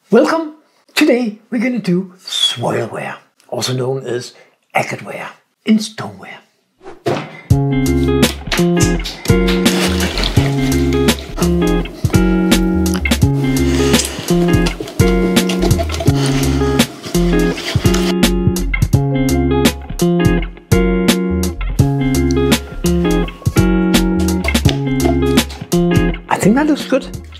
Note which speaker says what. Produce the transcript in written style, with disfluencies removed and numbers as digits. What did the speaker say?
Speaker 1: Welcome! Today we're going to do Swirlware, also known as Acadware in Stoneware. I think that looks good.